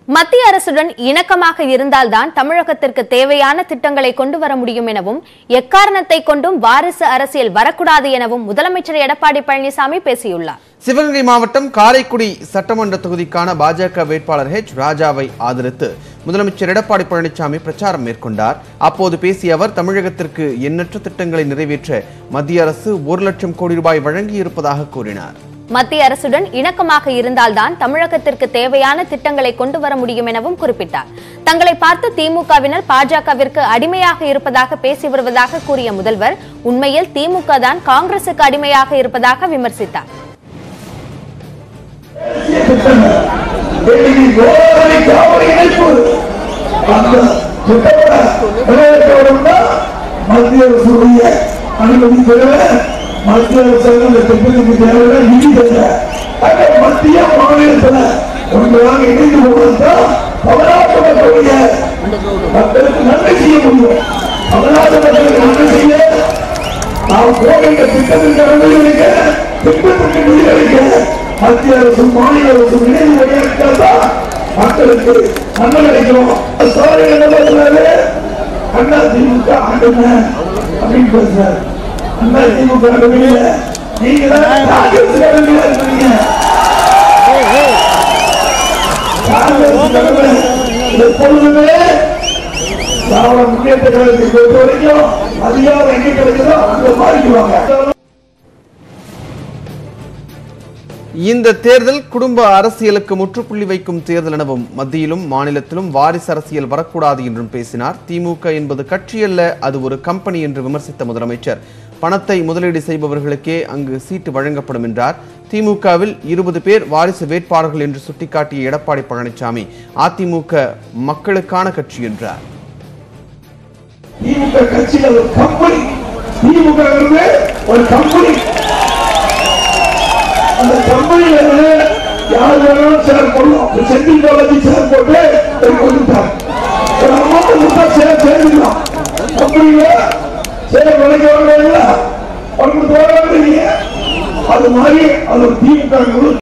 மத்திய அரசுடன் இணக்கமாக இருந்தால்தான் தமிழகத்திற்கு தேவையான திட்டங்களை கொண்டு வர முடியும் எனவும் எக்காரணத்தை கொண்டும் வாரிசு அரசியல் வரக்கூடாது எனவும் முதலமைச்சர் எடப்பாடி பழனிசாமி பேசியுள்ளார். சிவகங்கை மாவட்டம் காரைக்குடி சட்டமன்ற தொகுதிக்கான பாஜக வேட்பாளர் H. ராஜாவை ஆதரித்து முதலமைச்சர் எடப்பாடி பழனிசாமி பிரச்சாரம் மேற்கொண்டார். அப்போது பேசிய அவர் தமிழகத்திற்கு எண்ணற்ற திட்டங்களை நிறைவேற்ற மத்திய அரசு 1 லட்சம் கோடி ரூபாய் வழங்கியிருப்பதாக கூறினார். மத்திய அரசுடன் இணக்கமாக இருந்தால்தான் தமிழகத்திற்கு தேவையான திட்டங்களை கொண்டு வர முடியும் எனவும் குறிப்பிட்டார். தங்களை பார்த்து திமுகவினர் பாஜகவிற்கு அடிமையாக இருப்பதாக பேசி வருவதாக கூறிய முதல்வர் உண்மையில் திமுக தான் காங்கிரசுக்கு அடிமையாக இருப்பதாக விமர்சித்தார். மத்திய மாநிலத்தில் ஒன்றாக இணைந்து போவதுதான் தமிழ்நாட்டு மக்களுக்கு நன்மை செய்ய முடியும். தமிழ்நாட்டு மக்களுக்கு நன்மை செய்ய நாம் கோவிந்த திட்டத்திற்கு அனுமதிக்க திட்டத்திற்கு நிதியளிக்க மத்திய அரசும் மாநில அரசும் இணைந்து வழியாட்டால்தான் மக்களுக்கு நன்மை கிடைக்கும். அண்ணா திமுக ஆண்டுமே அப்படின்னு பேசுறாரு. அண்ணா திமுக ஆண்டுமையில நீங்க தான் காங்கிரஸ் ஆண்டுமையில இருக்கீங்க. எப்பொழுதுமே திராவிட முன்னேற்ற கழகத்தை பொறுத்த வரைக்கும் அதிகாரம் எங்க கிடைக்குதோ அங்க மாறிக்குவாங்க. இந்த தேர்தல் குடும்ப அரசியலுக்கு முற்றுப்புள்ளி வைக்கும் தேர்தல் எனவும் மத்தியிலும் மாநிலத்திலும் வாரிசு அரசியல் வரக்கூடாது என்றும் பேசினார். திமுக என்பது கட்சி அல்ல, அது ஒரு கம்பெனி என்று விமர்சித்த முதலமைச்சர் பணத்தை முதலீடு செய்பவர்களுக்கே அங்கு சீட்டு வழங்கப்படும் என்றார். திமுகவில் 20 பேர் வாரிசு வேட்பாளர்கள் என்று சுட்டிக்காட்டிய எடப்பாடி பழனிசாமி அதிமுக மக்களுக்கான கட்சி என்றார். திமுக கட்சி ஒரு கம்பெனி, திமுக ஒரு கம்பெனி. அந்த கம்பெனியில யார் வேணாலும் சேர் போடலாம். சென்ட்ரல் காலேஜ் சேர் போட்டு கொடுத்துட்டாங்க. ஒரு அமௌண்ட் கொடுத்தா சேர் சேர்ந்துக்கலாம். கம்பெனியில சேர் விலைக்கு வாங்க அது மாதிரி அது ஒரு திமுக